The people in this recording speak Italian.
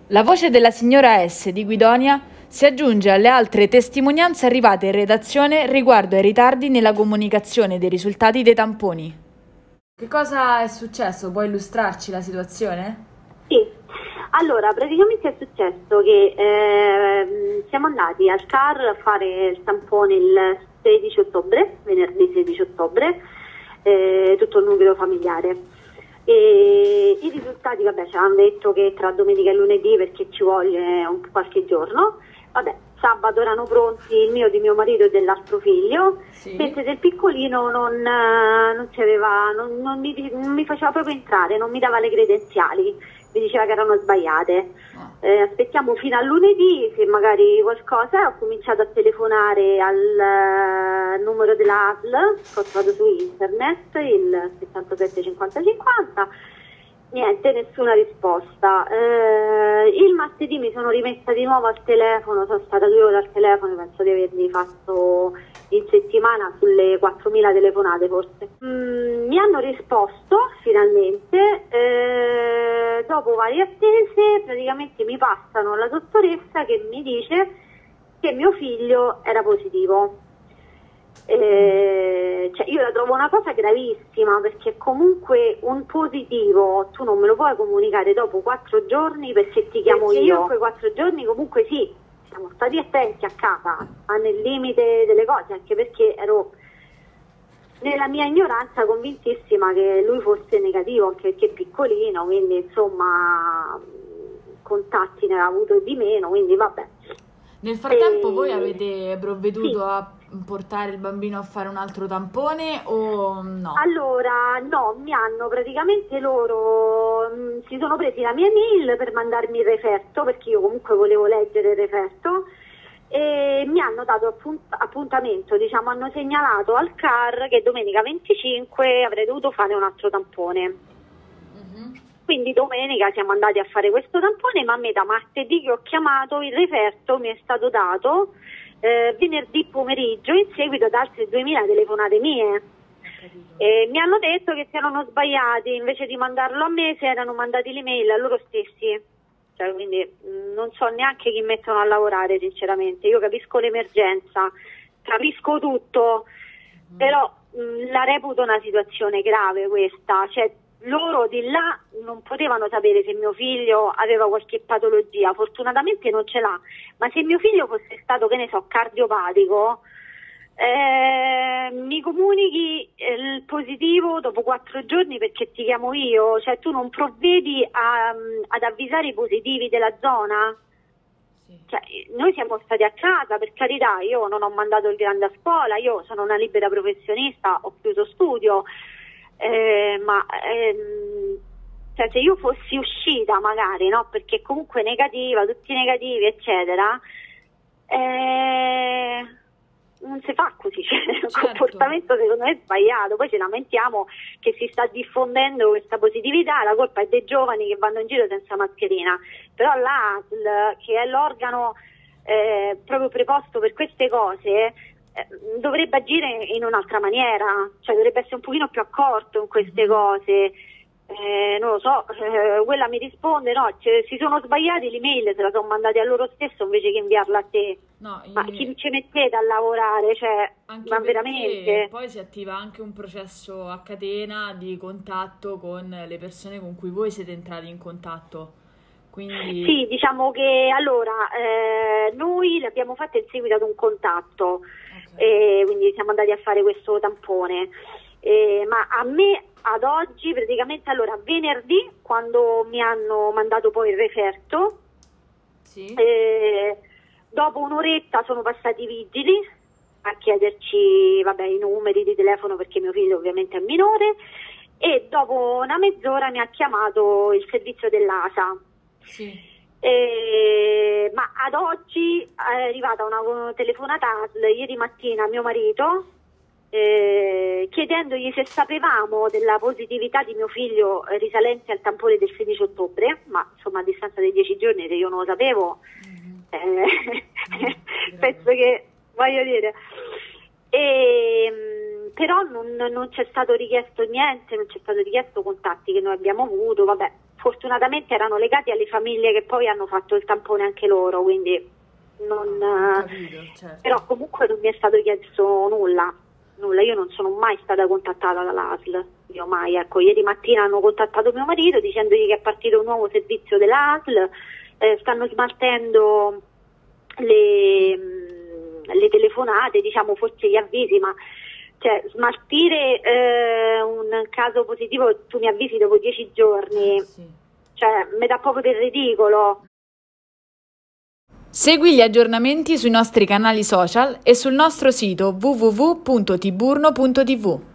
La voce della signora S. di Guidonia si aggiunge alle altre testimonianze arrivate in redazione riguardo ai ritardi nella comunicazione dei risultati dei tamponi. Che cosa è successo? Puoi illustrarci la situazione? Sì, allora praticamente è successo che siamo andati al CAR a fare il tampone il 16 ottobre, venerdì 16 ottobre, tutto il nucleo familiare. E i risultati, vabbè, ci hanno detto che tra domenica e lunedì perché ci vuole qualche giorno. Vabbè, sabato erano pronti il mio, di mio marito e dell'altro figlio, Sì. mentre del piccolino non mi faceva proprio entrare, non mi dava le credenziali, mi diceva che erano sbagliate. Aspettiamo fino a lunedì, se magari qualcosa. Ho cominciato a telefonare al numero della ASL, che ho trovato su internet, il 77 50 50. Niente, nessuna risposta. Il martedì mi sono rimessa di nuovo al telefono, sono stata 2 ore al telefono, penso di averli fatto in settimana sulle 4.000 telefonate forse. Mi hanno risposto finalmente, dopo varie attese, praticamente mi passano la dottoressa che mi dice che mio figlio era positivo. Cioè io la trovo una cosa gravissima, perché comunque un positivo tu non me lo puoi comunicare dopo 4 giorni perché ti chiamo io. Quei 4 giorni comunque sì, siamo stati attenti a casa, ma nel limite delle cose, anche perché ero nella mia ignoranza convintissima che lui fosse negativo, anche perché è piccolino, quindi insomma contatti ne aveva avuto di meno, quindi vabbè. Nel frattempo voi avete provveduto sì. a portare il bambino a fare un altro tampone o no? Allora, no, mi hanno praticamente loro si sono presi la mia mail per mandarmi il referto, perché io comunque volevo leggere il referto, e mi hanno dato appuntamento, diciamo, hanno segnalato al CAR che domenica 25 avrei dovuto fare un altro tampone. Quindi domenica siamo andati a fare questo tampone, ma a me da martedì che ho chiamato il referto mi è stato dato venerdì pomeriggio, in seguito ad altre 2.000 telefonate mie. Mi hanno detto che si erano sbagliati, invece di mandarlo a me si erano mandati l'email a loro stessi. Cioè, quindi non so neanche chi mettono a lavorare, sinceramente. Io capisco l'emergenza, capisco tutto, però la reputo una situazione grave questa. Cioè, loro di là non potevano sapere se mio figlio aveva qualche patologia, fortunatamente non ce l'ha, ma se mio figlio fosse stato, che ne so, cardiopatico, mi comunichi il positivo dopo 4 giorni perché ti chiamo io, cioè tu non provvedi ad avvisare i positivi della zona? Sì. Cioè, noi siamo stati a casa, per carità, io non ho mandato il grande a scuola, io sono una libera professionista, ho chiuso studio. Cioè, se io fossi uscita magari, no, perché comunque negativa, tutti negativi eccetera, non si fa così, cioè, un comportamento secondo me sbagliato. Poi ci lamentiamo che si sta diffondendo questa positività, la colpa è dei giovani che vanno in giro senza mascherina, però l'ASL, che è l'organo proprio preposto per queste cose, dovrebbe agire in un'altra maniera, cioè dovrebbe essere un pochino più accorto in queste cose. Non lo so, quella mi risponde no, si sono sbagliati, l'email se la sono mandati a loro stesso invece che inviarla a te. No, ma chi ci mettete a lavorare, cioè, anche ma veramente? poi si attiva anche un processo a catena di contatto con le persone con cui voi siete entrati in contatto. Quindi... Sì, diciamo che allora noi l'abbiamo fatta in seguito ad un contatto, quindi siamo andati a fare questo tampone, ma a me ad oggi praticamente, allora venerdì quando mi hanno mandato poi il referto, sì. Dopo un'oretta sono passati i vigili a chiederci vabbè, i numeri di telefono perché mio figlio ovviamente è minore, e dopo una mezz'ora mi ha chiamato il servizio dell'ASA. Sì. Ma ad oggi è arrivata una telefonata ASL ieri mattina a mio marito chiedendogli se sapevamo della positività di mio figlio risalente al tampone del 16 ottobre, ma insomma a distanza dei 10 giorni, se io non lo sapevo, penso che, voglio dire, però non c'è stato richiesto niente, non c'è stato richiesto contatti che noi abbiamo avuto, vabbè, fortunatamente erano legati alle famiglie che poi hanno fatto il tampone anche loro, quindi non, Capito, certo. però comunque non mi è stato chiesto nulla, io non sono mai stata contattata dalla ASL, io mai, ecco, ieri mattina hanno contattato mio marito dicendogli che è partito un nuovo servizio della ASL, stanno smaltendo le telefonate, diciamo, forse gli avvisi, ma cioè, smaltire un caso positivo, tu mi avvisi dopo 10 giorni, Sì. cioè, mi dà proprio del ridicolo. Segui gli aggiornamenti sui nostri canali social e sul nostro sito www.tiburno.tv.